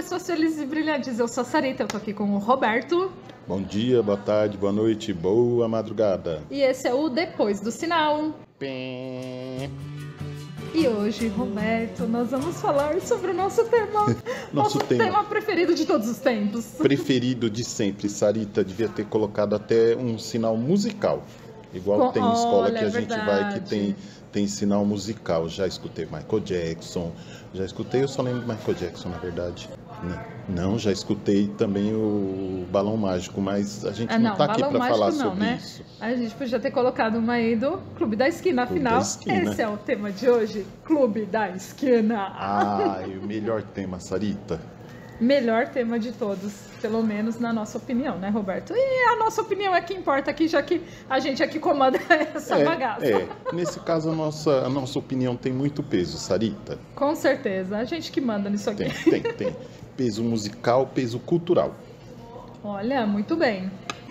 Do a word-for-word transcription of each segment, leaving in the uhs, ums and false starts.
pessoas felizes e brilhantes. Eu sou a Sarita, eu tô aqui com o Roberto. Bom dia, boa tarde, boa noite, boa madrugada. E esse é o Depois do Sinal. Pim. E hoje, Roberto, nós vamos falar sobre o nosso tema. Nosso nosso tema. tema preferido de todos os tempos. Preferido de sempre. Sarita devia ter colocado até um sinal musical. Igual Com- tem escola olha, que a é gente vai verdade. que tem, tem sinal musical. Já escutei Michael Jackson, já escutei, eu só lembro de Michael Jackson, na verdade. Não, não, já escutei também o Balão Mágico, mas a gente Ah, não, não, tá aqui Balão para Mágico falar não, sobre né? isso. A gente podia ter colocado uma aí do Clube da Esquina, Clube afinal, da Esquina. esse é o tema de hoje, Clube da Esquina. Ai, o melhor tema, Sarita. Melhor tema de todos, pelo menos na nossa opinião, né, Roberto? E a nossa opinião é que importa aqui, já que a gente aqui comanda essa bagaça. É, nesse caso a nossa, a nossa opinião tem muito peso, Sarita. Com certeza, a gente que manda nisso aqui. Tem, tem, tem. Peso musical, peso cultural. Olha, muito bem.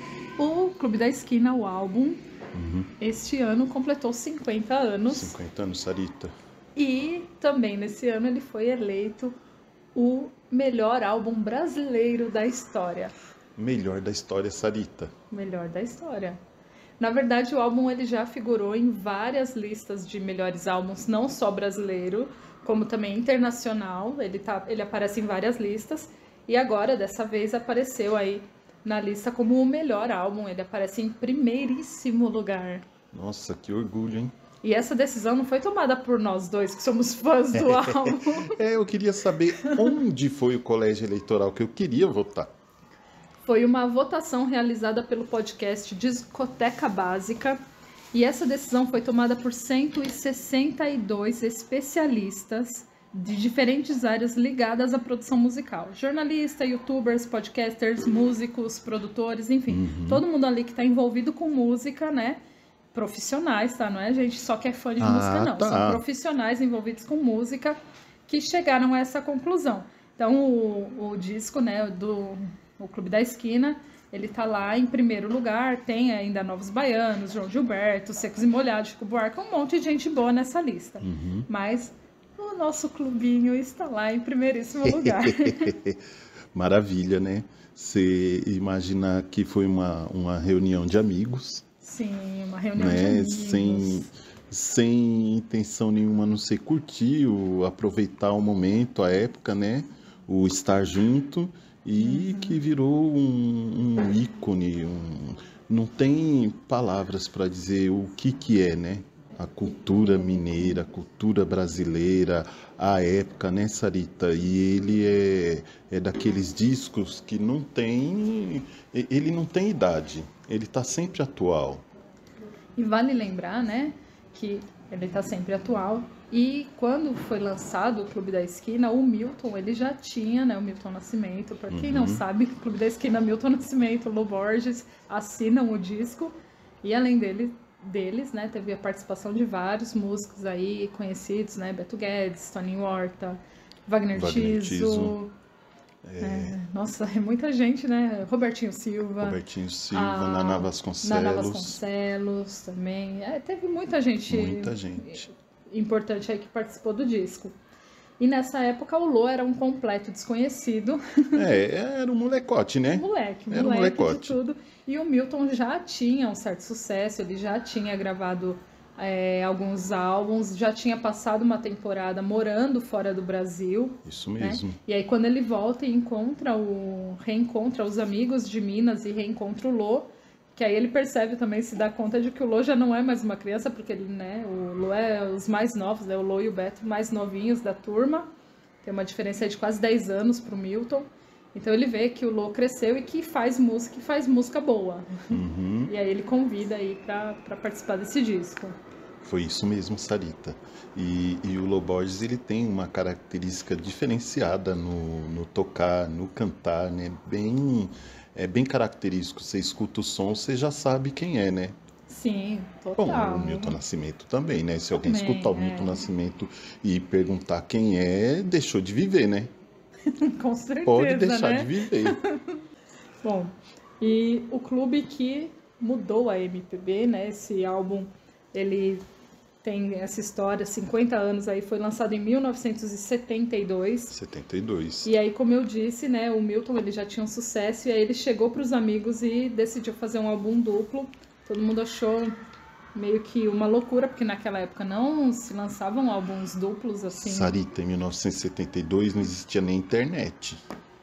O Clube da Esquina, o álbum, Uhum. este ano completou cinquenta anos. cinquenta anos, Sarita. E também nesse ano ele foi eleito o melhor álbum brasileiro da história. Melhor da história, Sarita. Melhor da história. Na verdade, o álbum ele já figurou em várias listas de melhores álbuns, não só brasileiro, como também internacional. Ele, tá, ele aparece em várias listas. E agora, dessa vez, apareceu aí na lista como o melhor álbum. Ele aparece em primeiríssimo lugar. Nossa, que orgulho, hein? E essa decisão não foi tomada por nós dois, que somos fãs do álbum. É, eu queria saber onde foi o colégio eleitoral que eu queria votar. Foi uma votação realizada pelo podcast Discoteca Básica. E essa decisão foi tomada por cento e sessenta e dois especialistas de diferentes áreas ligadas à produção musical. Jornalistas, youtubers, podcasters, músicos, produtores, enfim. Uhum. Todo mundo ali que está envolvido com música, né? Profissionais, tá? Não é gente só que é fã de Ah, música, não. tá. São profissionais envolvidos com música que chegaram a essa conclusão. Então, o, o disco, né, do o Clube da Esquina, ele tá lá em primeiro lugar. Tem ainda Novos Baianos, João Gilberto, Secos e Molhados, Chico Buarque, um monte de gente boa nessa lista. Uhum. Mas o nosso clubinho está lá em primeiríssimo lugar. Maravilha, né? Você imagina que foi uma, uma reunião de amigos, Sim, uma reunião de né? amigos. Sem, sem intenção nenhuma, não sei, curtir, o- aproveitar o momento, a época, né? O estar junto e Uhum. que virou um, um ícone. Um, não tem palavras para dizer o que que é, né? A cultura mineira, a cultura brasileira, a época, né, Sarita? E ele é, é daqueles discos que não tem, ele não tem idade, ele está sempre atual. E vale lembrar, né, que ele está sempre atual. E quando foi lançado o Clube da Esquina, o Milton, ele já tinha, né, o Milton Nascimento. Para quem não Uhum. sabe, Clube da Esquina, Milton Nascimento, Lô Borges assinam o disco. E além dele, deles, né, teve a participação de vários músicos aí conhecidos, né, Beto Guedes, Toninho Horta, Wagner, Wagner Tiso. Tiso. É, nossa, é muita gente, né? Robertinho Silva. Robertinho Silva, a- Naná Vasconcelos, Naná Vasconcelos também. É, teve muita gente, muita gente. importante aí que participou do disco. E nessa época o Lô era um completo desconhecido. É, era um molecote, né? Moleque, Era um moleque de molecote. tudo. E o Milton já tinha um certo sucesso, ele já tinha gravado é, alguns álbuns, já tinha passado uma temporada morando fora do Brasil. Isso né? mesmo. E aí quando ele volta e encontra o reencontra os amigos de Minas e reencontra o Lô, que aí ele percebe também, se dá conta de que o Lô já não é mais uma criança, porque ele, né, o Lô é os mais novos, né, o Lô e o Beto mais novinhos da turma. Tem uma diferença aí de quase dez anos pro Milton. Então ele vê que o Lô cresceu e que faz música, e faz música boa. Uhum. E aí ele convida aí pra, pra participar desse disco. Foi isso mesmo, Sarita. E, e o Lô Borges, ele tem uma característica diferenciada no, no tocar, no cantar, né? Bem, é bem característico. Você escuta o som, você já sabe quem é, né? Sim, Bom, total. o Milton Nascimento também, né? Se alguém Também, escutar o é. Milton Nascimento e perguntar quem é, deixou de viver, né? Com certeza, Pode deixar né? de viver. Bom, e o clube que mudou a M P B, né? Esse álbum, ele tem essa história, cinquenta anos aí, foi lançado em mil novecentos e setenta e dois. setenta e dois. E aí, como eu disse, né, o Milton ele já tinha um sucesso, e aí ele chegou para os amigos e decidiu fazer um álbum duplo. Todo mundo achou meio que uma loucura, porque naquela época não se lançavam álbuns duplos assim. Sarita, em mil novecentos e setenta e dois não existia nem internet.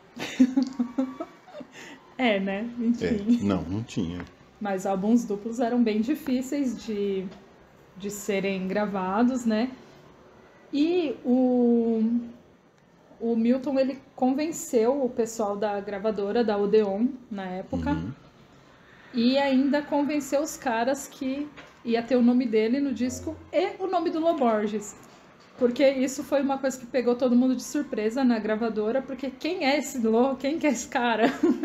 É, né? Enfim. É, não, não tinha. Mas álbuns duplos eram bem difíceis de, de serem gravados, né? E o, o Milton, ele convenceu o pessoal da gravadora, da Odeon, na época, Uhum. e ainda convenceu os caras que ia ter o nome dele no disco e o nome do Lô Borges. Porque isso foi uma coisa que pegou todo mundo de surpresa na gravadora, porque quem é esse Lô? Quem que é esse cara?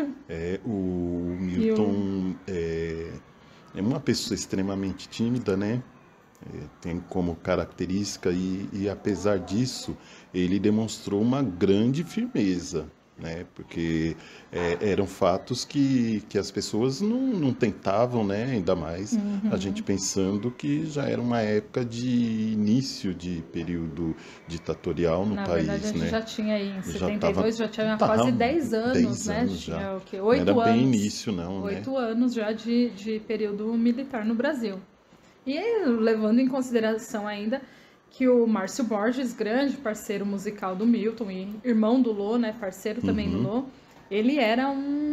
É, o Milton é, é uma pessoa extremamente tímida, né? É, tem como característica e, e apesar disso, ele demonstrou uma grande firmeza, né? Porque é, eram fatos que, que as pessoas não, não tentavam, né? Ainda mais Uhum. a gente pensando que já era uma época de início de período ditatorial no Na país, verdade, a gente né? já tinha aí em Já setenta e dois, tava- já tinha tava quase dez anos, dez né? anos Tinha já. o quê? Não Oito era anos. bem início, não, né? Oito anos já de, de período militar no Brasil. E aí, levando em consideração ainda que o Márcio Borges, grande parceiro musical do Milton e irmão do Lô, né, parceiro também do Uhum. Lô, ele era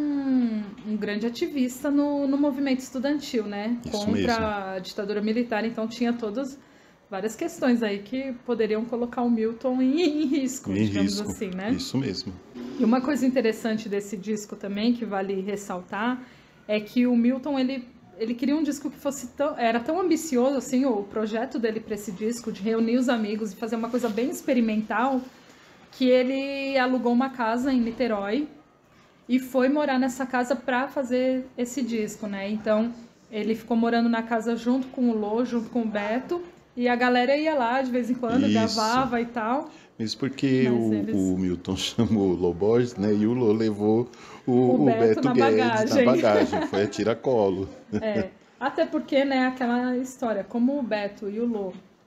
um, um grande ativista no, no movimento estudantil, né, Isso contra mesmo. a ditadura militar, então tinha todas várias questões aí que poderiam colocar o Milton em, em risco, Em digamos risco. assim, né? Isso mesmo. E uma coisa interessante desse disco também, que vale ressaltar, é que o Milton, ele, ele queria um disco que fosse tão, era tão ambicioso, assim, o projeto dele para esse disco, de reunir os amigos e fazer uma coisa bem experimental, que ele alugou uma casa em Niterói e foi morar nessa casa para fazer esse disco, né? Então, ele ficou morando na casa junto com o Lô, junto com o Beto, e a galera ia lá de vez em quando, Isso. gravava e tal. Mesmo porque Mas o, eles- o Milton chamou o Lô Borges, né? E o Lô levou o, O o Beto Beto na Guedes bagagem. na bagagem. Foi a tiracolo. É, até porque, né, aquela história, como o Beto e o Lô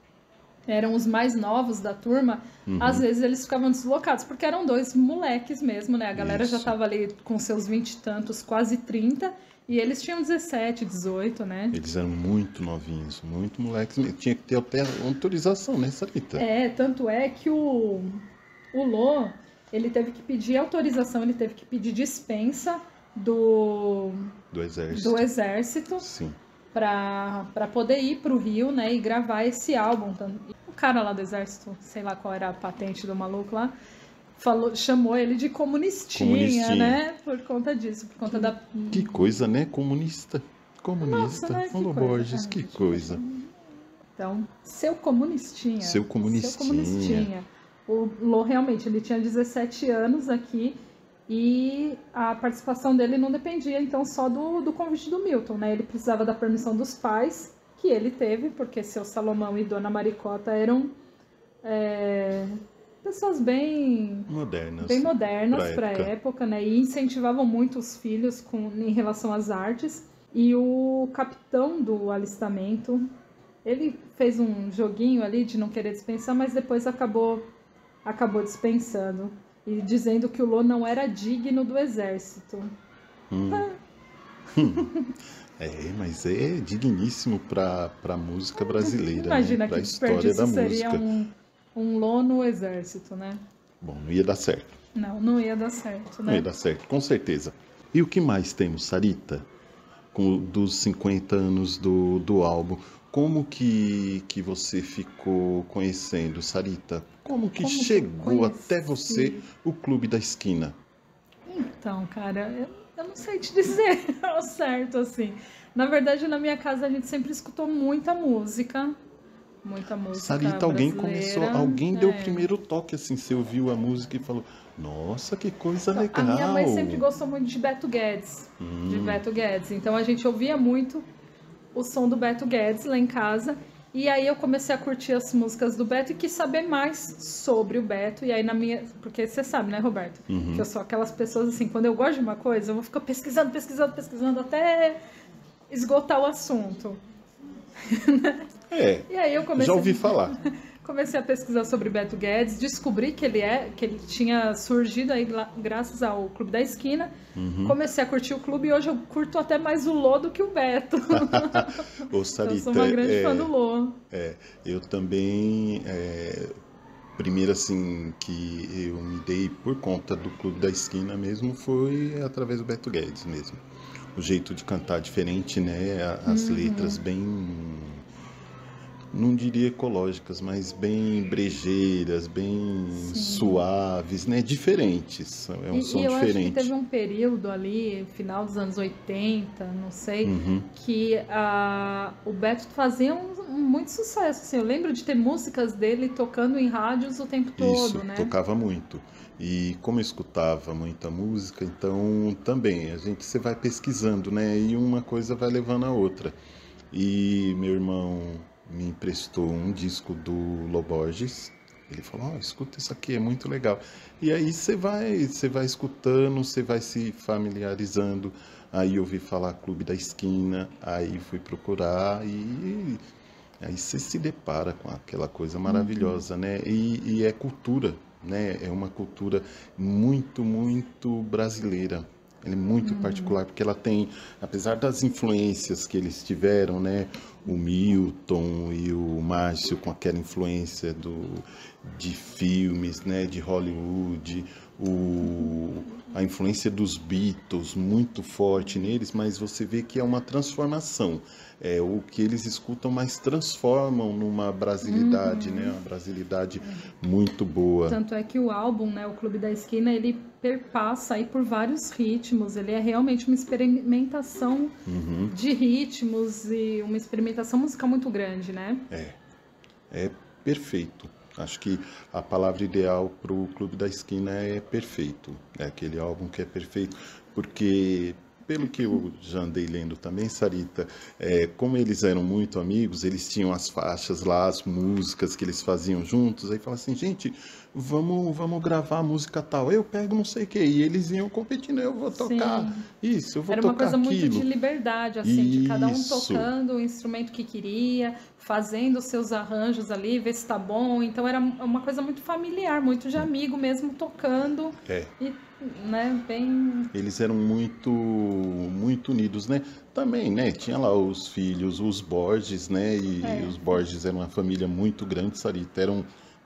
eram os mais novos da turma, Uhum. às vezes eles ficavam deslocados, porque eram dois moleques mesmo, né? A galera já Isso. tava ali com seus vinte e tantos, quase trinta, e eles tinham dezessete, dezoito, né? Eles eram muito novinhos, muito moleques. Tinha que ter até autorização, né, Sarita? É, tanto é que o, o Lô, ele teve que pedir autorização, ele teve que pedir dispensa do, Do exército. do exército Sim. para poder ir pro Rio, né, e gravar esse álbum. O cara lá do exército, sei lá qual era a patente do maluco lá, falou, chamou ele de comunistinha, Comunistinha. né, por conta disso, por conta da... Que coisa, né? Comunista. Comunista. Nossa, né? Que Lô coisa, Borges, cara. que coisa. Então, seu comunistinha. Seu comunistinha. Seu comunistinha. O Lô realmente, ele tinha dezessete anos aqui e a participação dele não dependia, então, só do, do convite do Milton, né? Ele precisava da permissão dos pais, que ele teve, porque seu Salomão e Dona Maricota eram é, pessoas bem... Modernas. bem modernas pra para a época. época, né? E incentivavam muito os filhos com, em relação às artes. E o capitão do alistamento, ele fez um joguinho ali de não querer dispensar, mas depois acabou, acabou dispensando. E dizendo que o Lô não era digno do exército. Hum. É, mas é digníssimo para a música brasileira, Imagina né? Para a que história desperdício da seria música. um, um Lô no exército, né? Bom, não ia dar certo. Não, não ia dar certo, Não né? ia dar certo, com certeza. E o que mais temos, Sarita? Com, dos cinquenta anos do, do álbum. Como que, que você ficou conhecendo, Sarita? Como que Como que eu chegou conheci? até você o Clube da Esquina? Então, cara, eu, eu não sei te dizer ao certo, assim. Na verdade, na minha casa a gente sempre escutou muita música. Muita música Sarita, alguém brasileira. começou, alguém deu o É. primeiro toque, assim, você ouviu a música e falou, nossa, que coisa Então, legal. a minha mãe sempre gostou muito de Beto Guedes. Hum. De Beto Guedes. Então a gente ouvia muito o som do Beto Guedes lá em casa. E aí eu comecei a curtir as músicas do Beto e quis saber mais sobre o Beto. E aí na minha... Porque você sabe, né, Roberto? Uhum. Que eu sou aquelas pessoas assim, quando eu gosto de uma coisa, eu vou ficar pesquisando, pesquisando, pesquisando até esgotar o assunto. É, E aí eu comecei, já ouvi falar. comecei a pesquisar sobre Beto Guedes, descobri que ele é, que ele tinha surgido aí gra- graças ao Clube da Esquina. Uhum. Comecei a curtir o clube e hoje eu curto até mais o Lô do que o Beto. Ô, Eu sou Sarita, uma grande fã é, do Lô. é, eu também, é, primeiro assim, que eu me dei por conta do Clube da Esquina mesmo, foi através do Beto Guedes mesmo. O jeito de cantar diferente, né? A- As letras bem, não diria ecológicas, mas bem brejeiras, bem Sim. suaves, né? Diferentes. É um E, e som eu acho que teve diferente. um período ali, final dos anos oitenta, não sei, Uhum. que a, o Beto fazia um, um muito sucesso. Assim, eu lembro de ter músicas dele tocando em rádios o tempo Isso, todo, né? tocava muito. E como eu escutava muita música, então também a gente você vai pesquisando, né? E uma coisa vai levando a outra. E meu irmão me emprestou um disco do Loborges. Ele falou: "Ó, escuta isso aqui, é muito legal". E aí você vai, você vai escutando, você vai se familiarizando. Aí eu ouvi falar Clube da Esquina, aí fui procurar e aí você se depara com aquela coisa maravilhosa, né? E, e é cultura, né? É uma cultura muito, muito brasileira. Ela é muito particular, porque ela tem, apesar das influências que eles tiveram, né? O Milton e o Márcio com aquela influência do, de filmes, né? De Hollywood, o, a influência dos Beatles muito forte neles, mas você vê que é uma transformação. É, o que eles escutam, mas transformam numa brasilidade, né? Uma brasilidade muito boa. Tanto é que o álbum, né, o Clube da Esquina, ele perpassa aí por vários ritmos. Ele é realmente uma experimentação de ritmos e uma experimentação musical muito grande, né? É perfeito. Acho que a palavra ideal para o Clube da Esquina é perfeito. É aquele álbum que é perfeito, porque pelo que eu já andei lendo também, Sarita, é, como eles eram muito amigos, eles tinham as faixas lá, as músicas que eles faziam juntos, aí fala assim, gente, vamos, vamos gravar a música tal, eu pego não sei o que, e eles iam competindo, eu vou tocar Sim. isso, eu vou Era uma tocar coisa muito de aquilo. liberdade, assim, de cada um Isso, tocando o instrumento que queria, fazendo os seus arranjos ali, ver se tá bom. Então era uma coisa muito familiar, muito de amigo mesmo, tocando é. e, né, bem. Eles eram muito, muito unidos, né? Também, né? Tinha lá os filhos, os Borges, né? E É, os Borges eram uma família muito grande, Sarita. Eram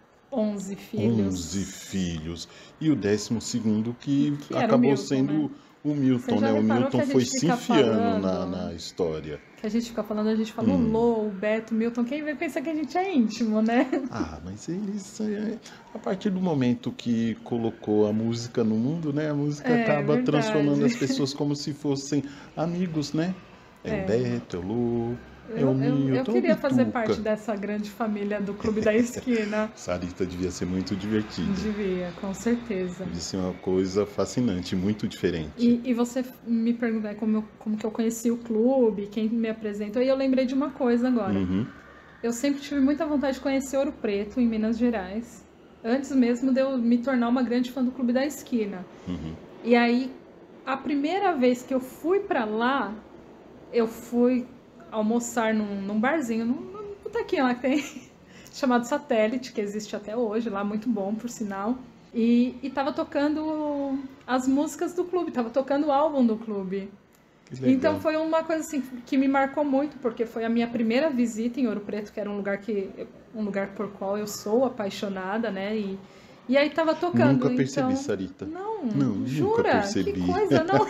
onze onze filhos, filhos. E o décimo segundo que que era o acabou Milton, né? sendo o Você Milton, já né? O reparou que Milton a foi gente se fica enfiando na, falando, na história. que a gente fica falando, a gente fala o Lô, o Beto, o Milton, quem vai pensar que a gente é íntimo, né? Ah, mas eles, é, a partir do momento que colocou a música no mundo, né? A música É acaba transformando as verdade. pessoas como se fossem amigos, né? É o Beto, é o Lu, é o Eu, eu, eu Milton, é o queria fazer parte Bituca. dessa grande família do Clube da Esquina. Sarita devia ser muito divertido. Devia, com certeza. Devia ser uma coisa fascinante, muito diferente. E, e você me perguntar como, eu- como que eu conheci o clube, quem me apresentou, e eu lembrei de uma coisa agora. Uhum, Eu sempre tive muita vontade de conhecer Ouro Preto, em Minas Gerais, antes mesmo de eu me tornar uma grande fã do Clube da Esquina. uhum. E aí, a primeira vez que eu fui pra lá, eu fui almoçar num, num barzinho, num, num botequinho lá que tem, chamado Satélite, que existe até hoje, lá muito bom, por sinal. E, e tava tocando as músicas do clube, tava tocando o álbum do clube. Que legal. Então foi uma coisa assim que me marcou muito, porque foi a minha primeira visita em Ouro Preto, que era um lugar que um lugar por qual eu sou apaixonada, né? E, e aí tava tocando, Nunca percebi, então Sarita. não, Não, nunca jura? Que percebi. coisa, não?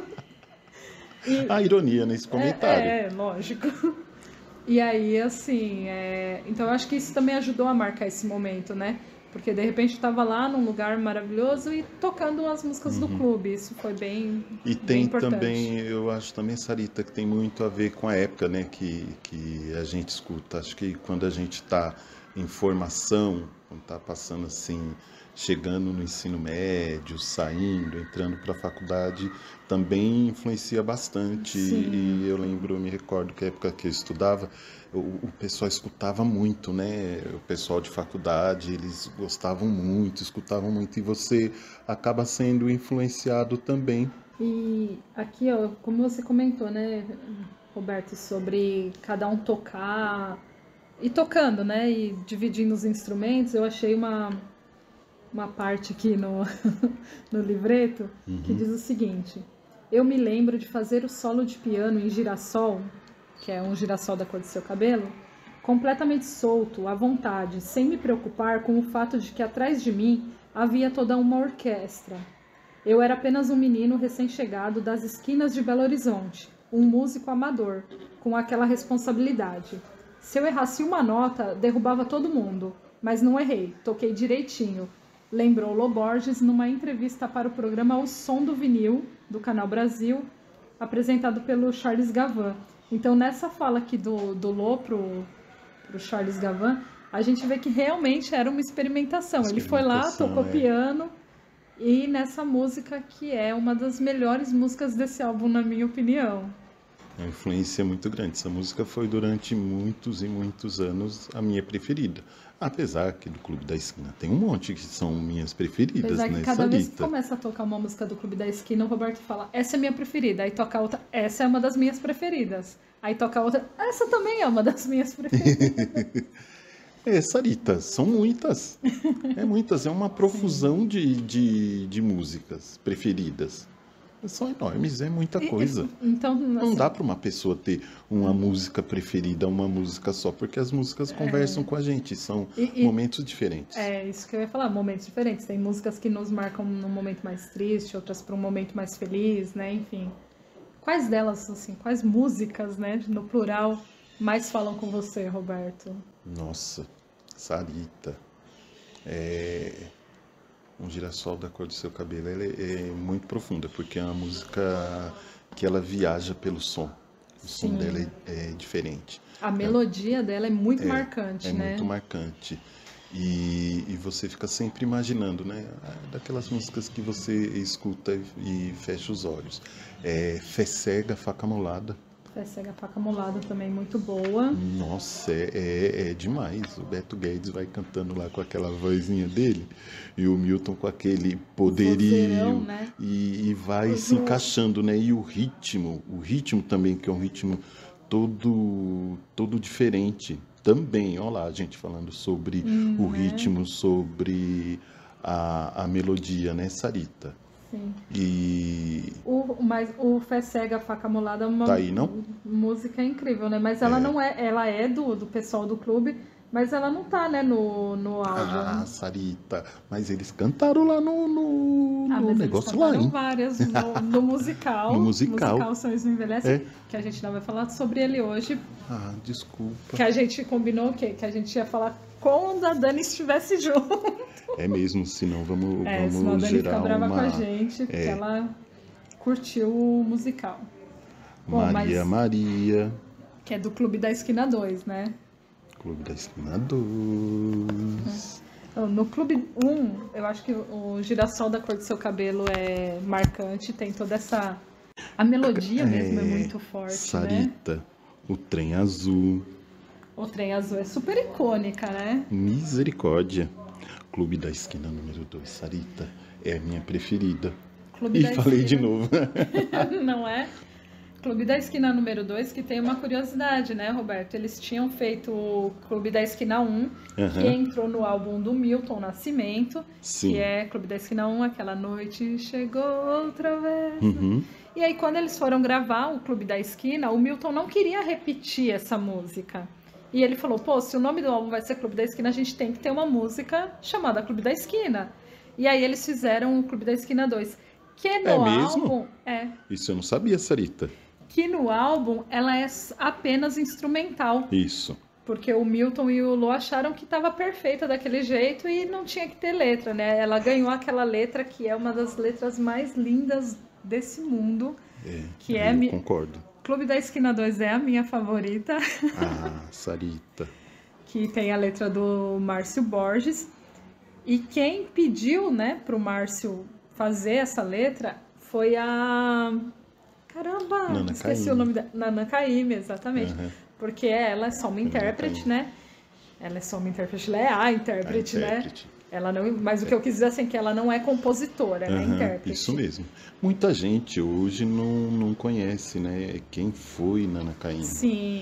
E A ironia nesse comentário. é, é, lógico. E aí, assim, é... então eu acho que isso também ajudou a marcar esse momento, né? Porque de repente eu tava lá num lugar maravilhoso e tocando as músicas do clube. Isso foi bem, E bem tem importante. também, eu acho também, Sarita, que tem muito a ver com a época, né, que, que a gente escuta. Acho que quando a gente está em formação, quando está passando assim, chegando no ensino médio, saindo, entrando para a faculdade, também influencia bastante. Sim. E eu lembro, eu me recordo que a época que eu estudava, o, o pessoal escutava muito, né? O pessoal de faculdade, eles gostavam muito, escutavam muito, e você acaba sendo influenciado também. E aqui, ó, como você comentou, né, Roberto, sobre cada um tocar e tocando, né? E dividindo os instrumentos, eu achei uma, uma parte aqui no, no livreto que Uhum. diz o seguinte: eu me lembro de fazer o solo de piano em Girassol, que é um girassol da cor do seu cabelo, completamente solto, à vontade, sem me preocupar com o fato de que atrás de mim havia toda uma orquestra. Eu era apenas um menino recém-chegado das esquinas de Belo Horizonte, um músico amador, com aquela responsabilidade. Se eu errasse uma nota, derrubava todo mundo, mas não errei, toquei direitinho, lembrou Lô Borges numa entrevista para o programa O Som do Vinil, do Canal Brasil, apresentado pelo Charles Gavan. Então, nessa fala aqui do, do Lô pro, pro Charles Gavan, a gente vê que realmente era uma experimentação. Ele foi lá, Experimentação, tocou é. piano, e nessa música que é uma das melhores músicas desse álbum, na minha opinião. É uma influência muito grande. Essa música foi durante muitos e muitos anos a minha preferida. Apesar que do Clube da Esquina tem um monte que são minhas preferidas, Apesar né, que cada vez que Sarita? começa a tocar uma música do Clube da Esquina, o Roberto fala, essa é minha preferida. Aí toca outra, essa é uma das minhas preferidas. Aí toca outra, essa também é uma das minhas preferidas. É, Sarita, são muitas. É muitas, é uma profusão de, de, de músicas preferidas. São enormes, é muita E- coisa. e- Então, Não assim, dá para uma pessoa ter uma música preferida, uma música só, porque as músicas conversam com a gente, são E- e- momentos diferentes. é isso que eu ia falar, momentos diferentes. Tem músicas que nos marcam num momento mais triste, outras para um momento mais feliz, né? Enfim. Quais delas, assim, quais músicas, né, no plural, mais falam com você, Roberto? Nossa, Sarita, é... Um Girassol da Cor do Seu Cabelo, ela é, é muito profunda, porque é uma música que ela viaja pelo som. O som Sim. dela é, é diferente. A melodia dela é muito marcante, É né? muito marcante. E, e você fica sempre imaginando, né? Ah, daquelas músicas que você escuta e, e fecha os olhos. É, Fé Cega, Faca Molada. Fé Cega, Faca Molada também muito boa. Nossa, é, é, é demais. O Beto Guedes vai cantando lá com aquela vozinha dele e o Milton com aquele poderio Vozeirão, né? e, e vai se encaixando, né? E o ritmo, o ritmo também, que é um ritmo todo, todo diferente. Também, olha lá, a gente falando sobre Hum, o né? ritmo, sobre a, a melodia, né, Sarita? Sim. E O, mas o Fé Cega, Faca Molada é uma Tá aí, não? música incrível, né? Mas ela não é, ela é do, do pessoal do clube, mas ela não tá, né, no, no álbum. Ah, Sarita, mas eles cantaram lá no, no, Ah, no mas negócio eles lá, cantaram hein? várias no, no musical. No musical. Sonhos Não Envelhecem, É. que a gente não vai falar sobre ele hoje, Ah, desculpa. que a gente combinou que, que a gente ia falar quando a Dani estivesse junto. É mesmo, senão vamos, É, senão a vamos Dani fica gerar brava uma com a gente, porque é. ela curtiu o musical. Bom, Maria mas Maria, que é do Clube da Esquina dois, né? Clube da Esquina dois. Então, no Clube um, eu acho que o Girassol da Cor do Seu Cabelo é marcante, tem toda essa... A melodia mesmo é muito forte, né? Sarita, o Trem Azul, O Trem Azul é super icônica, né? Misericórdia. Clube da Esquina número dois, Sarita, é a minha preferida. Clube E da falei de Esquina. novo. Não é? Clube da Esquina número dois, que tem uma curiosidade, né, Roberto? Eles tinham feito o Clube da Esquina um, Aham. que entrou no álbum do Milton Nascimento, Sim. que é Clube da Esquina um, aquela noite chegou outra vez. Uhum. E aí, quando eles foram gravar o Clube da Esquina, o Milton não queria repetir essa música. E ele falou, pô, se o nome do álbum vai ser Clube da Esquina, a gente tem que ter uma música chamada Clube da Esquina. E aí eles fizeram o Clube da Esquina dois, que no É mesmo? álbum... É, Isso eu não sabia, Sarita. que no álbum ela é apenas instrumental. Isso. Porque o Milton e o Lô acharam que estava perfeita daquele jeito e não tinha que ter letra, né? Ela ganhou aquela letra que é uma das letras mais lindas desse mundo, É, que é... eu mi- concordo. Clube da Esquina dois é a minha favorita, Ah, Sarita. que tem a letra do Márcio Borges. E quem pediu, né, pro Márcio fazer essa letra foi a... Caramba, Nana esqueci Caymmi. o nome da... Nana Caymmi, exatamente. Aham. Porque ela é só uma intérprete, Caymmi. né? Ela é só uma intérprete, ela é a intérprete, A né? intérprete. Ela não, mas o que eu quis dizer assim, é que ela não é compositora, ela é Aham, intérprete. isso mesmo. Muita gente hoje não, não conhece, né? Quem foi Nana Caymmi. Sim.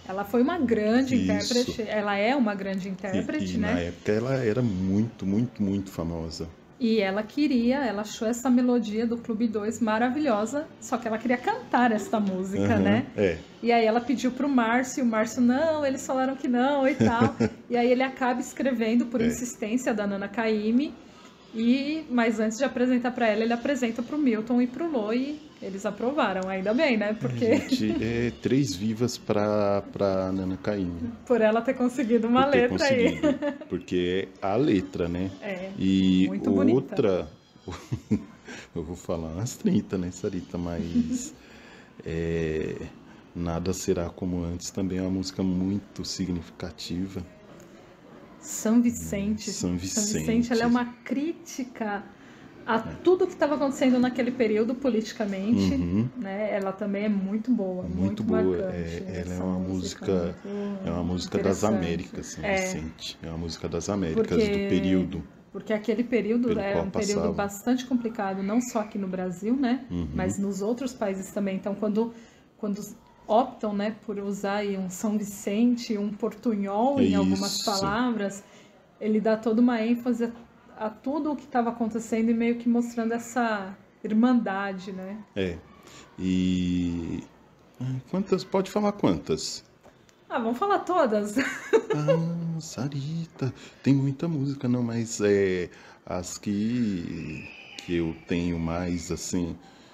Ela foi uma grande Isso. intérprete, ela é uma grande intérprete, e, e né? na época ela era muito, muito, muito famosa. E ela queria, ela achou essa melodia do Clube dois maravilhosa, só que ela queria cantar esta música, Uhum, né? é. E aí ela pediu pro Márcio, o Márcio, não, eles falaram que não e tal. E aí ele acaba escrevendo por É. insistência da Nana Caymmi, e, mas antes de apresentar para ela, ele apresenta pro Milton e pro Lô, e eles aprovaram, ainda bem, né? Porque Gente, é três vivas para para Nana Caymmi. por ela ter conseguido uma por ter letra aí. conseguido, porque é a letra, né? É, e muito bonita. outra, eu vou falar umas trinta, né, Sarita? Mas é, Nada Será Como Antes também é uma música muito significativa. São Vicente. São Vicente. São Vicente, ela é uma crítica a tudo que estava acontecendo naquele período politicamente, Uhum. né? Ela também é muito boa, muito, Muito boa. marcante. É, ela é essa uma música, muito é uma música das interessante. Américas, São É, Vicente. É uma música das Américas porque, do período. porque aquele período Pelo é qual um período passava. bastante complicado, não só aqui no Brasil, né? Uhum. Mas nos outros países também. Então, quando, quando optam, né, por usar aí um São Vicente, um portunhol em algumas Isso. palavras, ele dá toda uma ênfase a, a tudo o que estava acontecendo e meio que mostrando essa irmandade, né? É. E Ai, quantas? Pode falar quantas? Ah, vamos falar todas. Ah, Sarita, tem muita música, não, mas é as que que eu tenho mais assim,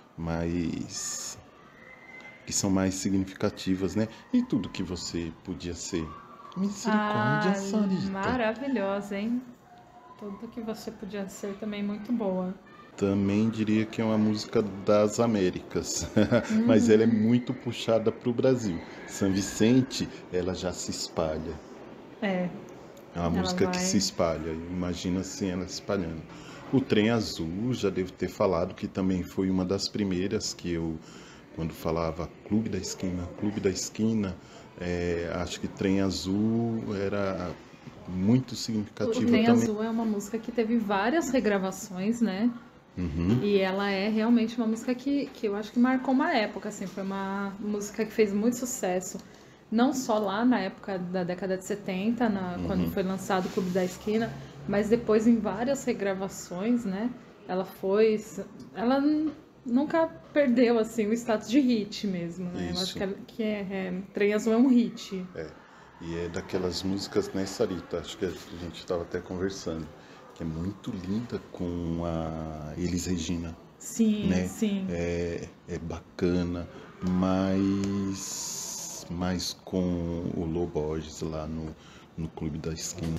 mais que são mais significativas, né? E tudo que você podia ser. Misericórdia, Ah, Sarita. maravilhosa, hein? Tudo que você podia ser também muito boa. Também diria que é uma música das Américas, mas ela é muito puxada para o Brasil. São Vicente, ela já se espalha. É, É uma Ela música vai- que se espalha. Imagina assim ela se espalhando. O Trem Azul, já devo ter falado que também foi uma das primeiras que eu, quando falava Clube da Esquina, Clube da Esquina, é, acho que Trem Azul era muito o significativa Trem também. Azul é uma música que teve várias regravações, né? Uhum. E ela é realmente uma música que, que eu acho que marcou uma época, assim, foi uma música que fez muito sucesso, não só lá na época da década de setenta, na, quando foi lançado o Clube da Esquina, mas depois em várias regravações, né? Ela foi, ela n- nunca perdeu, assim, o status de hit mesmo, né? Eu acho Isso. que, ela- que é, é, Trem Azul é um hit. É, e é daquelas músicas, né, Sarita? Acho que a gente estava até conversando, que é muito linda com a Elis Regina, Sim, né? sim. É, é bacana, mas, mas com o Lô Borges lá no, no Clube da Esquina.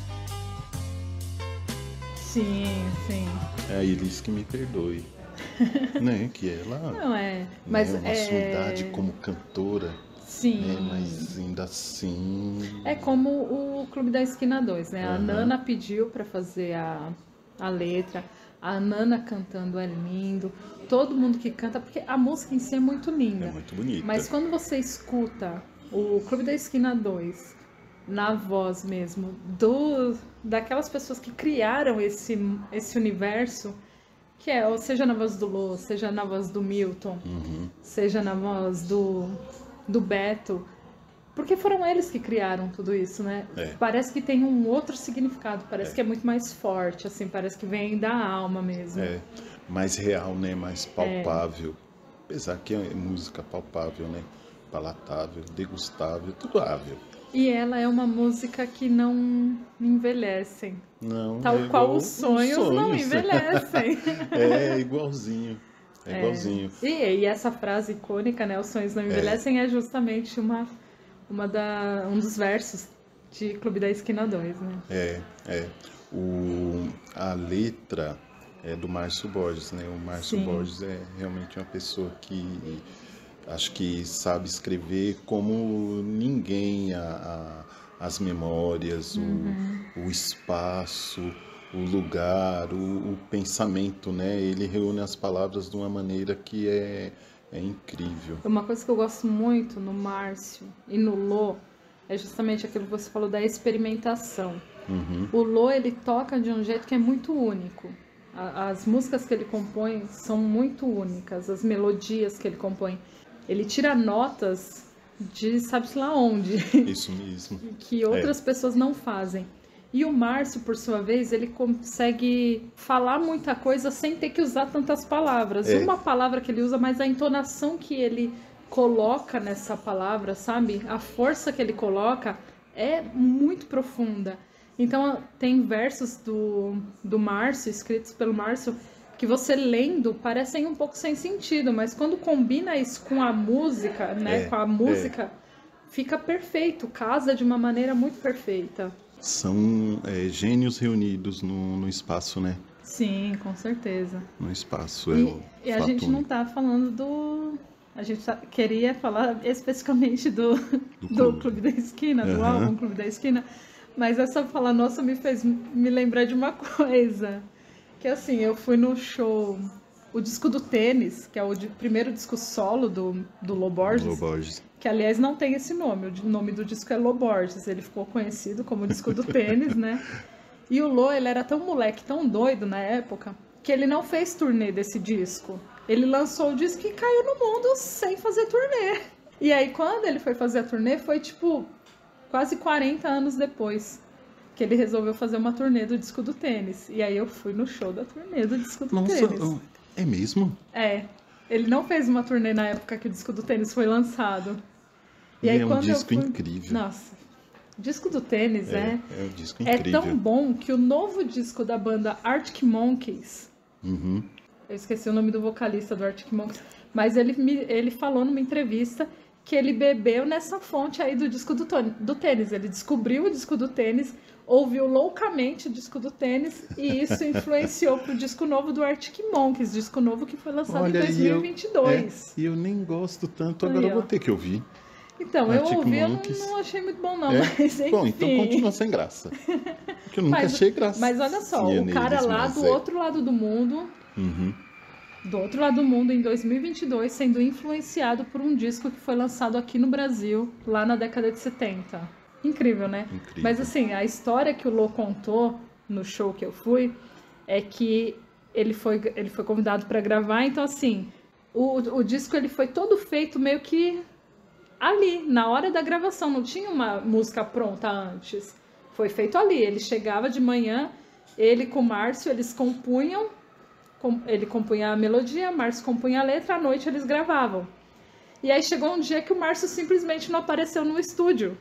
Sim, sim. É a Elis que me perdoe, né? Que ela, Não é, mas né, uma é... saudade como cantora, Sim. né? Mas ainda assim... É como o Clube da Esquina dois, né? A Aham. Nana pediu pra fazer a, a letra, a Nana cantando é lindo, todo mundo que canta, porque a música em si é muito linda. É muito bonita. Mas quando você escuta o Clube da Esquina dois na voz mesmo do, daquelas pessoas que criaram esse, esse universo, que é, ou seja na voz do Lô, seja na voz do Milton, Uhum. seja na voz do, do Beto, porque foram eles que criaram tudo isso, né? É. Parece que tem um outro significado, parece É. que é muito mais forte, assim, parece que vem da alma mesmo. É, mais real, né? Mais palpável. Apesar que é música palpável, né? Palatável, degustável, tudo ável. E ela é uma música que não envelhece, Não, tal é qual igual os sonhos, não sonhos. envelhecem. É igualzinho. É igualzinho. E, e essa frase icônica, né? Os sonhos não envelhecem, é, justamente uma, uma da, um dos versos de Clube da Esquina dois, né? É, é. O, a letra é do Márcio Borges, né? O Márcio Sim. Borges é realmente uma pessoa que acho que sabe escrever como ninguém a, a- as memórias, Uhum. o, o espaço, o lugar, o, o pensamento, né? Ele reúne as palavras de uma maneira que é, é incrível. Uma coisa que eu gosto muito no Márcio e no Lô é justamente aquilo que você falou da experimentação. Uhum. O Lô, ele toca de um jeito que é muito único. A- As músicas que ele compõe são muito únicas, as melodias que ele compõe. Ele tira notas de sabe-se lá onde. Isso mesmo. Que outras é. pessoas não fazem. E o Márcio, por sua vez, ele consegue falar muita coisa sem ter que usar tantas palavras. É. Uma palavra que ele usa, mas a entonação que ele coloca nessa palavra, sabe? A força que ele coloca é muito profunda. Então, tem versos do, do Márcio, escritos pelo Márcio, que você lendo parecem um pouco sem sentido, mas quando combina isso com a música, né? É, com a música, é. fica perfeito, casa de uma maneira muito perfeita. São é, gênios reunidos no, no espaço, né? Sim, com certeza. No espaço, e, é o E a gente não tá falando do... A gente tá, queria falar especificamente do, do, do Clube. Clube da Esquina, uhum. do álbum Clube da Esquina, mas essa fala nossa me fez me lembrar de uma coisa. Que assim, eu fui no show... O disco do Tênis, que é o de, primeiro disco solo do, do Lô Borges, Lô Borges, que aliás não tem esse nome, o nome do disco é Lô Borges, ele ficou conhecido como disco do Tênis, né? E o Lô, ele era tão moleque, tão doido na época, que ele não fez turnê desse disco. Ele lançou o disco e caiu no mundo sem fazer turnê. E aí quando ele foi fazer a turnê, foi tipo quase quarenta anos depois que ele resolveu fazer uma turnê do disco do Tênis. E aí eu fui no show da turnê do disco do Nossa, Tênis. É mesmo? É. Ele não fez uma turnê na época que o disco do Tênis foi lançado. E, e aí, é um quando disco eu fui... incrível. Nossa, o disco do Tênis é, é, é, um disco incrível. é tão bom que o novo disco da banda Arctic Monkeys, uhum. eu esqueci o nome do vocalista do Arctic Monkeys, mas ele, me, ele falou numa entrevista que ele bebeu nessa fonte aí do disco do, do Tênis. Ele descobriu o disco do Tênis, ouviu loucamente o disco do Tênis e isso influenciou pro disco novo do Arctic Monkeys, disco novo que foi lançado Olha, em dois mil e vinte e dois. E eu, é, eu nem gosto tanto, agora aí, eu vou ter que ouvir. Então, Arctic eu ouvi, Monkeys. eu não achei muito bom não, é? mas enfim. Bom, então continua sem graça. Porque eu nunca mas, achei graça. Mas olha só, o cara lá do é. outro lado do mundo, uhum. do outro lado do mundo, em dois mil e vinte e dois, sendo influenciado por um disco que foi lançado aqui no Brasil, lá na década de setenta. Incrível, né? Incrível. Mas assim, a história que o Lô contou no show que eu fui é que ele foi, ele foi convidado para gravar, então assim, o, o disco ele foi todo feito meio que ali, na hora da gravação, não tinha uma música pronta antes. Foi feito ali, ele chegava de manhã, ele com o Márcio, eles compunham, com, ele compunha a melodia, o Márcio compunha a letra, à noite eles gravavam. E aí chegou um dia que o Márcio simplesmente não apareceu no estúdio.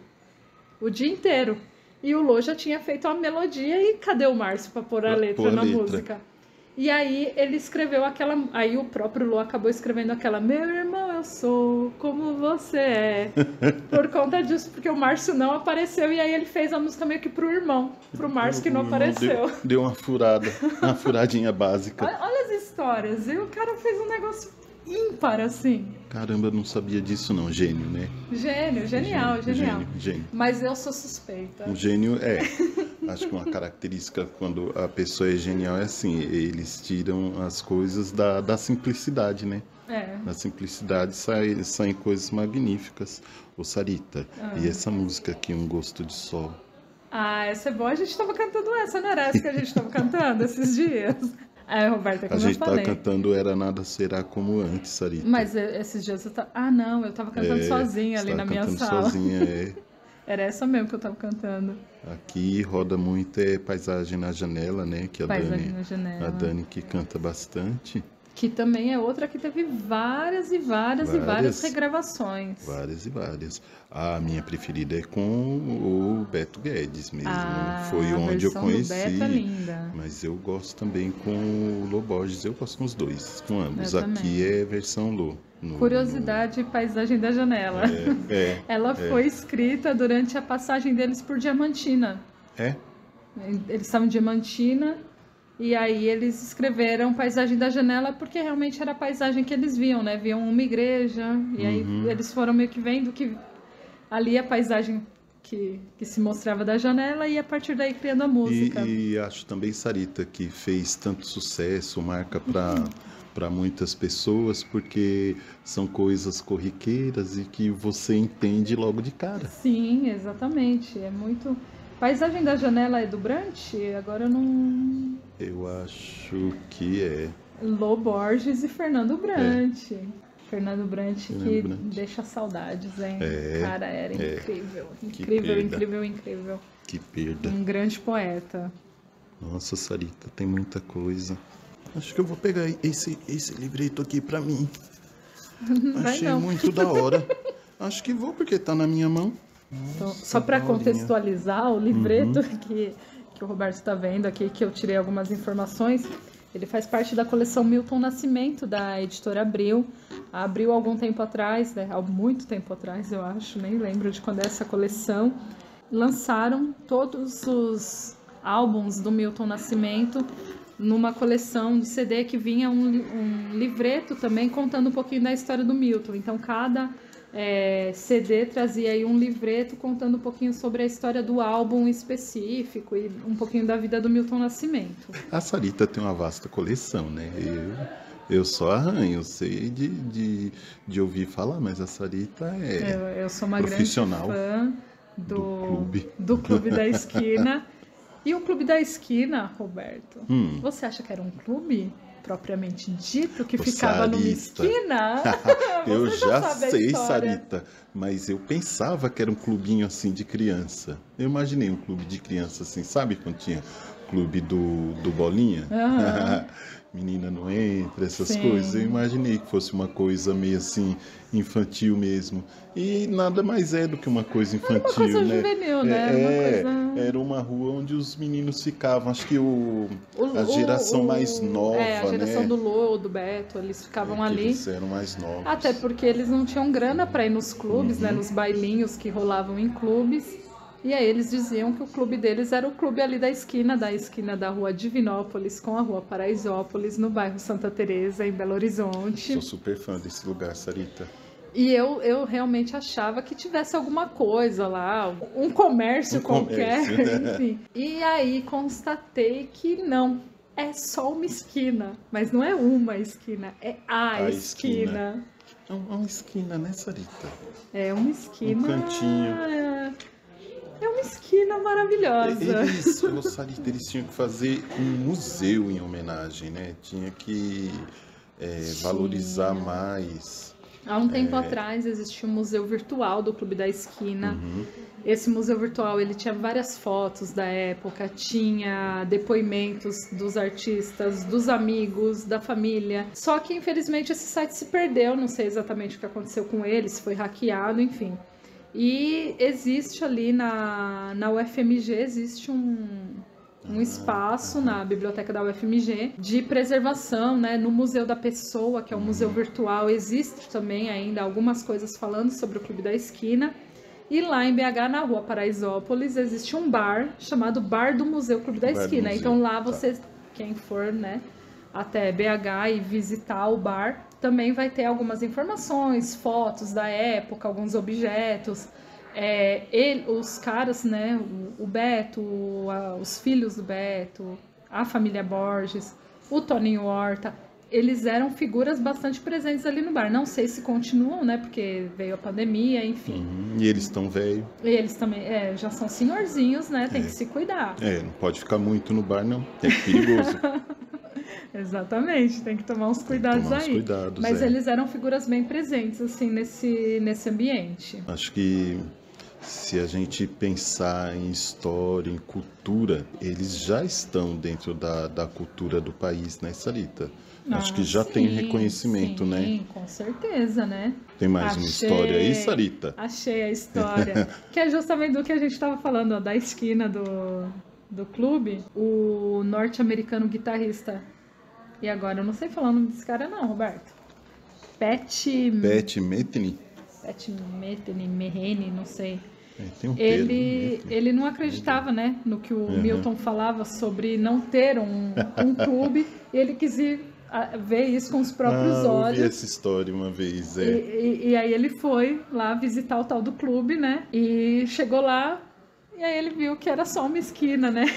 O dia inteiro. E o Lô já tinha feito a melodia e cadê o Márcio para pôr a letra pôr a na letra. música? E aí ele escreveu aquela... Aí o próprio Lô acabou escrevendo aquela Meu irmão, eu sou como você é. Por conta disso, porque o Márcio não apareceu e aí ele fez a música meio que pro irmão. Pro Márcio que não apareceu. Deu, deu uma furada. Uma furadinha básica. Olha, olha as histórias. E o cara fez um negócio ímpar, assim. Caramba, eu não sabia disso não. Gênio, né? Gênio, genial, gênio. genial. Gênio, gênio. Mas eu sou suspeita. O gênio é... Acho que uma característica quando a pessoa é genial é assim, eles tiram as coisas da, da simplicidade, né? É. Na simplicidade saem, saem coisas magníficas. Ô Sarita, ah. e essa música aqui, Um Gosto de Sol? Ah, essa é boa. A gente estava cantando essa, não era essa que a gente estava cantando esses dias? É, Roberta, como a gente eu falei. tá cantando Era Nada Será Como Antes, Sarita. Mas esses dias eu tava... Ah, não, eu tava cantando é, sozinha ali na minha sala. Sozinha, é. Era essa mesmo que eu tava cantando. Aqui roda muito é Paisagem na Janela, né? Que a Paisagem Dani, na Janela. A Dani que canta bastante. Que também é outra que teve várias e várias, várias e várias regravações. Várias e várias. A minha preferida é com o Beto Guedes mesmo. Ah, Foi onde eu conheci. Do Beto é linda. Mas eu gosto também com o Lô Borges. Eu gosto com os dois, com ambos. Eu Aqui também. é versão Lô. No, Curiosidade, no... Paisagem da Janela. É, é, Ela é. foi escrita durante a passagem deles por Diamantina. É? Eles estavam em Diamantina e aí eles escreveram Paisagem da Janela porque realmente era a paisagem que eles viam, né? Viam uma igreja e aí Uhum. eles foram meio que vendo que ali a paisagem que, que se mostrava da janela e a partir daí criando a música. E, e acho também, Sarita, que fez tanto sucesso, marca para... para muitas pessoas, porque são coisas corriqueiras e que você entende logo de cara. Sim, exatamente. É muito... Paisagem da Janela é do Brant? Agora eu não... Eu acho que é. Lô Borges e Fernando Brant. É. Fernando Brant, Fernando que Brant. deixa saudades, hein? É, Cara, era é. incrível. Que Incrível, perda. incrível, incrível. Que perda. Um grande poeta. Nossa, Sarita, tem muita coisa. Acho que eu vou pegar esse, esse livreto aqui pra mim. Vai Achei não. muito da hora. Acho que vou, porque tá na minha mão. Então, Nossa, só para daorinha. contextualizar o livreto Uhum. que, que o Roberto está vendo aqui, que eu tirei algumas informações, ele faz parte da coleção Milton Nascimento, da editora Abril. A Abril, há algum tempo atrás, né, há muito tempo atrás, eu acho, nem lembro de quando é essa coleção, lançaram todos os álbuns do Milton Nascimento numa coleção de C D que vinha um, um livreto também contando um pouquinho da história do Milton. Então, cada é, C D trazia aí um livreto contando um pouquinho sobre a história do álbum específico e um pouquinho da vida do Milton Nascimento. A Sarita tem uma vasta coleção, né? Eu, eu só arranho, sei de, de, de ouvir falar, mas a Sarita é Eu, eu sou uma grande profissional fã do, do clube. do Clube da Esquina. E o Clube da Esquina, Roberto, Hum. você acha que era um clube propriamente dito, que Ô, ficava numa Sarita. esquina? Eu Você já sabe a sei, história. Sarita, mas eu pensava que era um clubinho assim de criança. Eu imaginei um clube de criança assim, sabe quando tinha clube do, do Bolinha? Aham. Menina não entra, essas Sim. coisas. Eu imaginei que fosse uma coisa meio assim, infantil mesmo. E nada mais é do que uma coisa infantil, Uma coisa né? juvenil, né? É, Era uma é, coisa... era uma rua onde os meninos ficavam. Acho que o, O- a geração o- mais nova, É, a geração né? do Lô, do Beto, eles ficavam É que ali. eles eram mais novos. Até porque eles não tinham grana para ir nos clubes, Uhum. né, nos bailinhos que rolavam em clubes. E aí eles diziam que o clube deles era o clube ali da esquina, da esquina da rua Divinópolis com a rua Paraisópolis, no bairro Santa Teresa, em Belo Horizonte. Sou super fã desse lugar, Sarita. E eu, eu realmente achava que tivesse alguma coisa lá, um comércio Um qualquer, comércio. enfim. E aí constatei que não. É só uma esquina, mas não é uma esquina, é a, A esquina. esquina. É uma esquina, né, Sarita? É uma esquina. Um cantinho. É, é uma esquina maravilhosa. Eles, ô, Sarita, eles tinham que fazer um museu em homenagem, né? Tinha que é, valorizar mais. Há um tempo atrás existia um museu virtual do Clube da Esquina. Uhum. Esse museu virtual ele tinha várias fotos da época, tinha depoimentos dos artistas, dos amigos, da família. Só que infelizmente esse site se perdeu, não sei exatamente o que aconteceu com ele, se foi hackeado, enfim. E existe ali na, na U F M G, existe um, um espaço na biblioteca da U F M G de preservação, né? No Museu da Pessoa, que é um museu virtual, existe também ainda algumas coisas falando sobre o Clube da Esquina. E lá em B H, na rua Paraisópolis, existe um bar chamado Bar do Museu Clube da Bar do Esquina. Museu, Então lá tá. você, quem for, né, até B H e visitar o bar, também vai ter algumas informações, fotos da época, alguns objetos. É, ele, os caras, né, o, o Beto, a- os filhos do Beto, a família Borges, o Toninho Horta, eles eram figuras bastante presentes ali no bar. Não sei se continuam, né, porque veio a pandemia, enfim. Uhum. E eles estão velhos. E eles também é, já são senhorzinhos, né, tem É. que se cuidar. É, não pode ficar muito no bar, não. É perigoso. Exatamente, tem que tomar uns Tem que cuidados tomar uns aí. cuidados, Mas é. eles eram figuras bem presentes, assim, nesse, nesse ambiente. Acho que se a gente pensar em história, em cultura, eles já estão dentro da, da cultura do país, né, Sarita? Acho Ah, que já tem sim, reconhecimento, sim, né? com certeza, né? Tem mais uma história aí, Sarita? Achei a história. Que é justamente do que a gente estava falando, ó, da esquina do, do clube. O norte-americano guitarrista. E agora, eu não sei falar o nome desse cara não, Roberto. Pat... Pat Metheny? Pat Metheny, Metheny, não sei. É, tem um Pedro, Ele, Metheny. ele não acreditava, né, no que o Uhum. Milton falava sobre não ter um, um clube. E ele quis ir a- ver isso com os próprios ah, eu olhos. ouvi essa história uma vez, E, é. e- e aí ele foi lá visitar o tal do clube, né? E chegou lá e aí ele viu que era só uma esquina, né?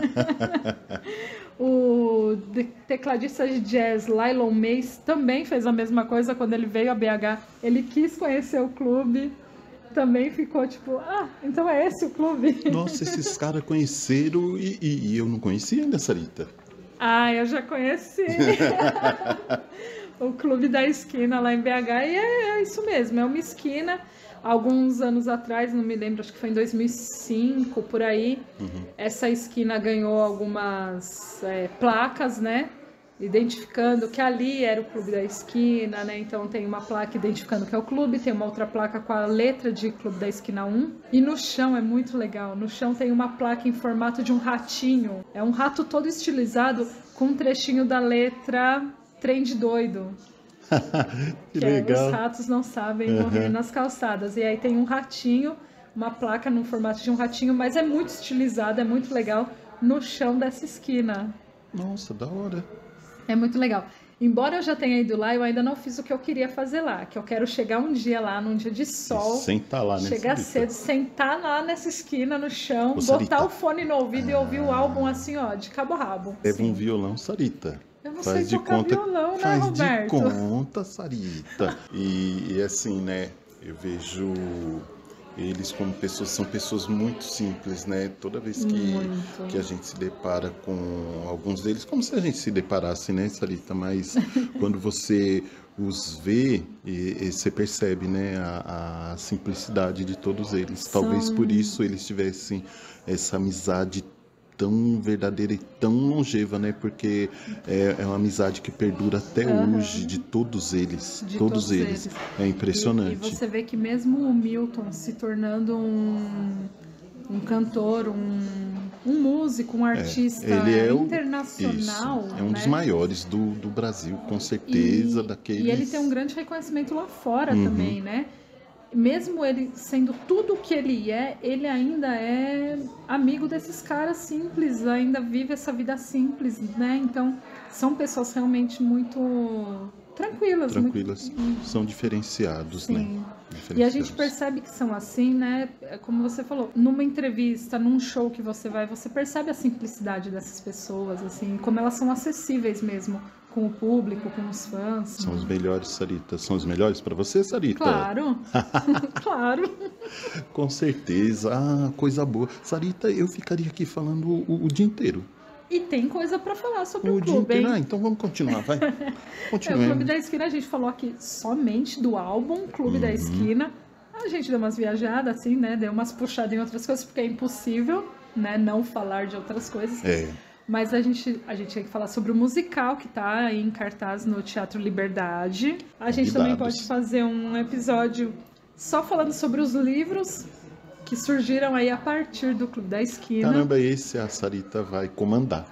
O de- tecladista de jazz Lylon Mays também fez a mesma coisa quando ele veio a B H. Ele quis conhecer o clube, também ficou tipo, ah, então é esse o clube? Nossa, esses caras conheceram e, e- e eu não conhecia ainda, Sarita. Ah, eu já conheci. o Clube da Esquina lá em B H, e é, é isso mesmo, é uma esquina. Alguns anos atrás, não me lembro, acho que foi em dois mil e cinco, por aí, uhum. Essa esquina ganhou algumas é, placas, né? Identificando que ali era o Clube da Esquina, né? Então tem uma placa identificando que é o clube, tem uma outra placa com a letra de Clube da Esquina um. E no chão é muito legal, no chão tem uma placa em formato de um ratinho. É um rato todo estilizado com um trechinho da letra Trem de Doido. Que, que legal. É, os ratos não sabem uhum. morrer nas calçadas. E aí tem um ratinho, uma placa no formato de um ratinho, mas é muito estilizado, é muito legal, no chão dessa esquina. Nossa, da hora. É muito legal. Embora eu já tenha ido lá, eu ainda não fiz o que eu queria fazer lá, que eu quero chegar um dia lá, num dia de sol, sentar lá, né, chegar Sarita? cedo, sentar lá nessa esquina, no chão, Ô, botar Sarita. o fone no ouvido ah. e ouvir o álbum assim, ó, de cabo a rabo. Leva um violão, Sarita. Eu não faz sei de tocar conta, violão, né, faz Roberto? de conta, Sarita. E, e assim, né, eu vejo eles como pessoas, são pessoas muito simples, né? Toda vez que, que a gente se depara com alguns deles, como se a gente se deparasse, né, Sarita? Mas quando você os vê, e, e você percebe, né, a, a simplicidade de todos eles. São... Talvez por isso eles tivessem essa amizade tão verdadeira e tão longeva, né? Porque é, é uma amizade que perdura até uhum. hoje, de todos eles. De todos, todos eles. eles. É impressionante. E, e você vê que mesmo o Milton se tornando um, um cantor, um, um músico, um artista é, ele é internacional. O, isso, é um né? dos maiores do, do Brasil, com certeza. E, daqueles... e ele tem um grande reconhecimento lá fora uhum. também, né? Mesmo ele sendo tudo o que ele é, ele ainda é amigo desses caras simples, ainda vive essa vida simples, né? Então, são pessoas realmente muito tranquilas. Tranquilas, muito... são diferenciados, Sim. né? Diferenciados. E a gente percebe que são assim, né? Como você falou, numa entrevista, num show que você vai, você percebe a simplicidade dessas pessoas, assim, como elas são acessíveis mesmo com o público, com os fãs. São né? os melhores, Sarita. São os melhores para você, Sarita? Claro, claro. Com certeza. Ah, coisa boa. Sarita, eu ficaria aqui falando o, o dia inteiro. E tem coisa para falar sobre o, o clube, dia inteiro. hein? Ah, então vamos continuar, vai. Continuemos. É, o Clube da Esquina, a gente falou aqui somente do álbum Clube uhum. da Esquina. A gente deu umas viajadas, assim, né? Deu umas puxadas em outras coisas, porque é impossível, né? Não falar de outras coisas. É. Mas a gente, a gente tem que falar sobre o musical que tá em cartaz no Teatro Liberdade. A gente Convidados. também pode fazer um episódio só falando sobre os livros que surgiram aí a partir do Clube da Esquina. Caramba, esse a Sarita vai comandar.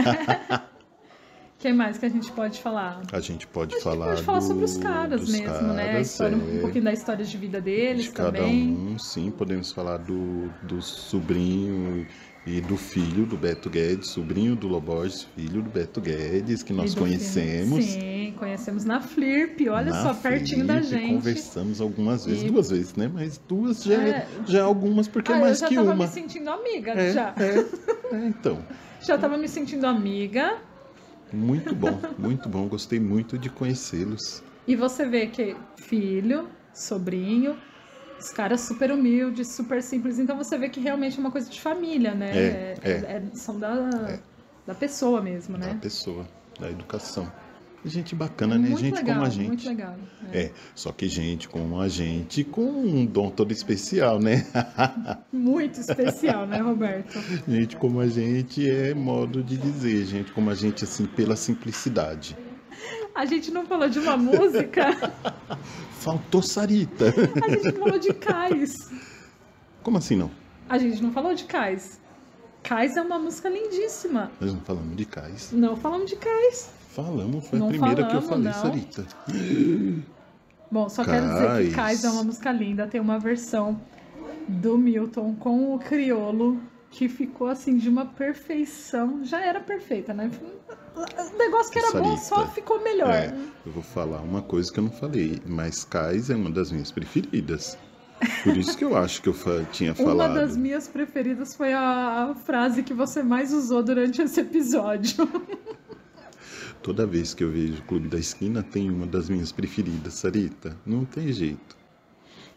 O que mais que a gente pode falar? A gente pode a falar gente pode falar do, sobre os caras mesmo, caras, né? A história, é, um pouquinho da história de vida deles de cada também. um, sim. Podemos falar do, do sobrinho e do filho do Beto Guedes, sobrinho do Loborges, filho do Beto Guedes, que nós conhecemos. Filho. Sim, conhecemos na Flirp, olha na só, pertinho Flirp, da gente. Conversamos algumas vezes, e... duas vezes, né? Mas duas já é, é, já é algumas, porque ah, é mais eu já que tava uma. me sentindo amiga, é, já. É, é, então. Já tava me sentindo amiga. Muito bom, muito bom. Gostei muito de conhecê-los. E você vê que filho, sobrinho, os caras super humildes, super simples. Então você vê que realmente é uma coisa de família, né? É, é. é, é são da, é. da pessoa mesmo, né? Da pessoa, da educação. Gente bacana, né? Muito Gente legal, como a gente. Muito legal. É. é, só que gente como a gente, com um dom todo especial, né? Muito especial, né, Roberto? Gente como a gente é modo de dizer, gente como a gente, assim, pela simplicidade. A gente não falou de uma música. Faltou Sarita. A gente não falou de Cais. Como assim não? A gente não falou de Cais. Cais é uma música lindíssima. Nós não falamos de Cais. Não falamos de Cais. Falamos, foi não a primeira falamos, que eu falei, não. Sarita. Bom, só Cais. quero dizer que Cais é uma música linda. Tem uma versão do Milton com o Criolo que ficou assim de uma perfeição. Já era perfeita, né? O negócio que era Sarita, bom só ficou melhor. É, eu vou falar uma coisa que eu não falei, mas Cais é uma das minhas preferidas. Por isso que eu acho que eu tinha falado. Uma das minhas preferidas foi a, a frase que você mais usou durante esse episódio. Toda vez que eu vejo o Clube da Esquina, tem uma das minhas preferidas, Sarita. Não tem jeito.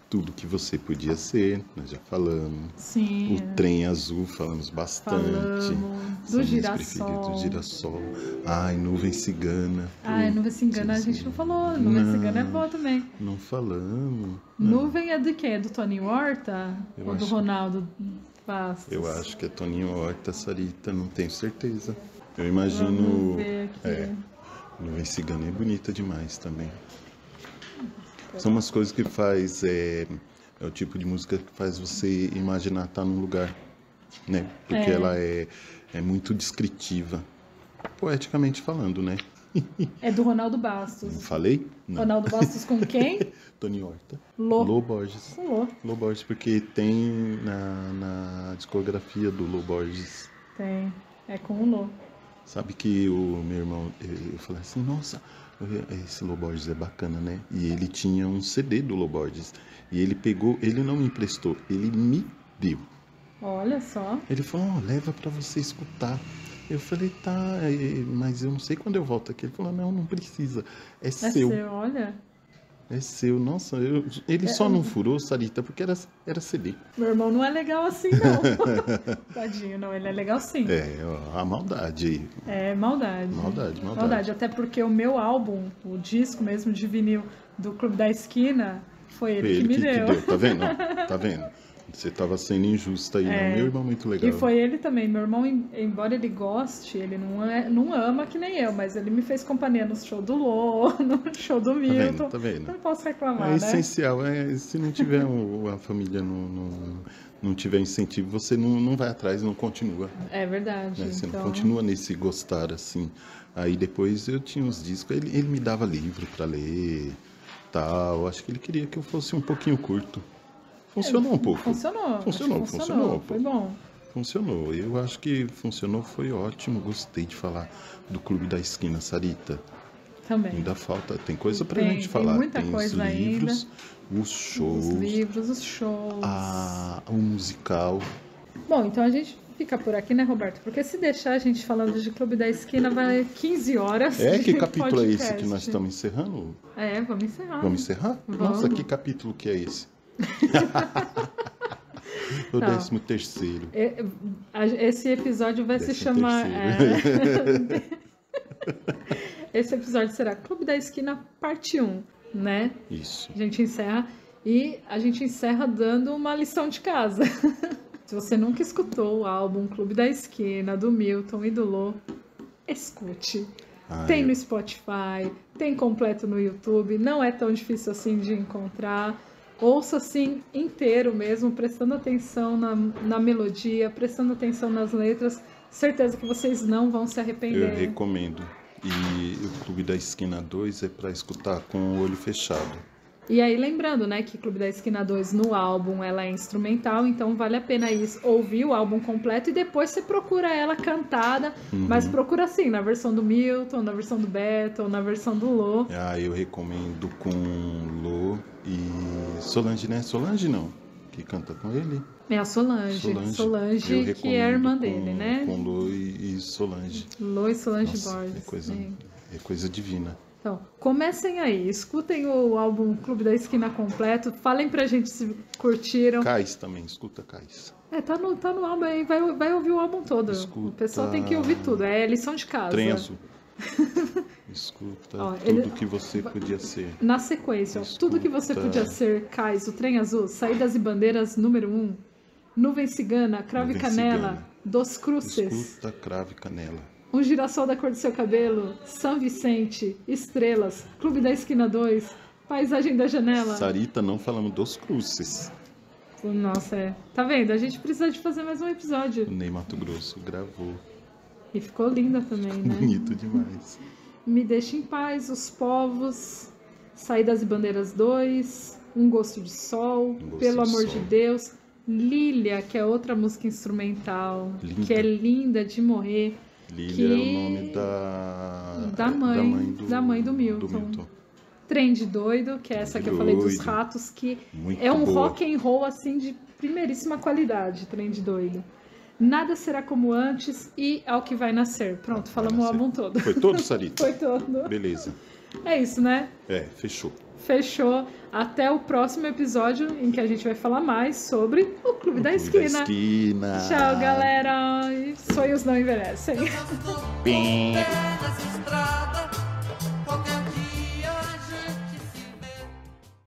Tudo que você podia ser, nós já falamos. Sim. O trem azul, falamos bastante. Falamos. Do girassol. Do girassol. Ai, nuvem cigana. Ai, nuvem cigana a gente não falou. Nuvem não, cigana é boa também. Não falamos. Nuvem é de quem? É do Toninho Horta? Eu Ou do acho... Ronaldo Bastos? Eu acho que é Toninho Horta, Sarita, não tenho certeza. Eu imagino. Vamos ver aqui. É, nuvem cigana é bonita demais também. São umas coisas que faz, é, é o tipo de música que faz você imaginar estar num lugar, né? Porque É. ela é, é muito descritiva, poeticamente falando, né? É do Ronaldo Não Bastos. falei? Não. Ronaldo Bastos com quem? Tony Horta. Lô. Lô Borges. Lô. Lô Borges, porque tem na, na discografia do Lô Borges. Tem. É com o Lô. Sabe que o meu irmão, eu falei assim, nossa, esse Lô Borges é bacana, né? E ele tinha um C D do Lô Borges. E ele pegou, ele não me emprestou, ele me deu. Olha só. Ele falou, oh, leva pra você escutar. Eu falei, tá, mas eu não sei quando eu volto aqui. Ele falou, não, não precisa, é, É seu. seu, olha. É seu, nossa, eu, ele É, só não furou, Sarita, porque era, era C D. Meu irmão não é legal assim, não. Tadinho, não, ele é legal sim. É, ó, a maldade aí. É maldade. Maldade, maldade. Maldade, até porque o meu álbum, o disco mesmo de vinil do Clube da Esquina, foi ele, Foi que ele me que, deu. que deu, tá vendo? Tá vendo? Você tava sendo injusta aí, É. não. Meu irmão é muito legal. E foi ele também. Meu irmão, em- embora ele goste, ele não, é, não ama que nem eu, mas ele me fez companhia no show do Lô, no show do Tá Milton. vendo, tá vendo? Não posso reclamar, É né? essencial, é, se não tiver um, a família não, não, não tiver incentivo, você não, não vai atrás, não continua. É verdade. Né? Você então... não continua nesse gostar assim. Aí depois eu tinha uns discos, ele, ele me dava livro pra ler, tal. Acho que ele queria que eu fosse um pouquinho curto. Funcionou um pouco. Funcionou. Funcionou, acho que funcionou, Foi pô. bom. Funcionou. Eu acho que funcionou, foi ótimo. Gostei de falar do Clube da Esquina, Sarita. Também. Ainda falta, tem coisa pra Tem- gente tem falar. muita tem coisa os livros, os Os shows, livros, os shows. a, o musical. Bom, então a gente fica por aqui, né, Roberto? Porque se deixar a gente falando de Clube da Esquina, vai quinze horas. É, que de capítulo é esse podcast. que nós estamos encerrando? É, vamos encerrar. Vamos encerrar? Vamos. Nossa, que capítulo que é esse? O Tá. décimo terceiro. É, a- Esse episódio vai se Décimo chamar. terceiro. é, Esse episódio será Clube da Esquina, parte um, né? Isso. A gente encerra. E a gente encerra dando uma lição de casa. Se você nunca escutou o álbum Clube da Esquina, do Milton e do Lô, escute. Ai, Tem no Spotify, tem completo no YouTube, não é tão difícil assim de encontrar. Ouça assim inteiro mesmo, prestando atenção na, na melodia, prestando atenção nas letras. Certeza que vocês não vão se eu arrepender. recomendo. E o Clube da Esquina dois é para escutar com o olho fechado. E aí lembrando, né, que Clube da Esquina dois no álbum ela é instrumental, então vale a pena isso, ouvir o álbum completo e depois você procura ela cantada, Uhum. mas procura assim, na versão do Milton, na versão do Beto, na versão do Lô. Ah, eu recomendo com Lô e Solange, né? Solange não, que canta com ele. É a Solange, Solange. Solange, Eu que é a irmã recomendo dele, com, né? Com Lô e, e Solange. Lô e Solange Nossa, Borges. é coisa, sim. é coisa divina. Então, comecem aí, escutem o álbum Clube da Esquina completo, falem pra gente se curtiram. Cais também, escuta Cais. É, tá no, tá no álbum aí, vai, vai ouvir o álbum todo. Escuta- O pessoal tem que ouvir tudo, é lição de casa. Trem Azul. Escuta Ó, tudo ele- que você podia ser. Na sequência, ó, tudo que você Escuta. podia ser, Cais, o Trem Azul, Saídas e Bandeiras número um, Nuvem Cigana, Cravo e Nuvem Canela, Cigana. Dos Cruces, Escuta Cravo e Canela. Um Girassol da Cor do Seu Cabelo, São Vicente, Estrelas, Clube da Esquina dois, Paisagem da Janela. Sarita, não falamos dos Cruces. Nossa, é. Tá vendo? A gente precisa de fazer mais um O episódio. Ney Mato Grosso gravou. E ficou linda também, né? Bonito demais. Me Deixa em Paz, Os Povos, Saídas e Bandeiras dois, Um Gosto de Sol, Gosto Pelo de Amor Sol. de Deus, Lília, que é outra música instrumental, Linda. que é linda de morrer, Lília Que- é o nome da... Da mãe- da mãe do, da mãe do Milton. Trem de Doido, que é essa que eu falei dos Doido. ratos, que Muito é um boa. rock and roll assim de primeiríssima qualidade, Trem de Doido. Nada Será Como Antes e Ao Que Vai Nascer. Pronto, falamos o Nascer. álbum todo. Foi todo, Sarita? Foi todo. Beleza. É isso, né? É, fechou. Fechou. Até o próximo episódio em que a gente vai falar mais sobre o Clube, O da, Clube Esquina. da Esquina. Tchau, galera. Sonhos não envelhecem. Bem. Nessa estrada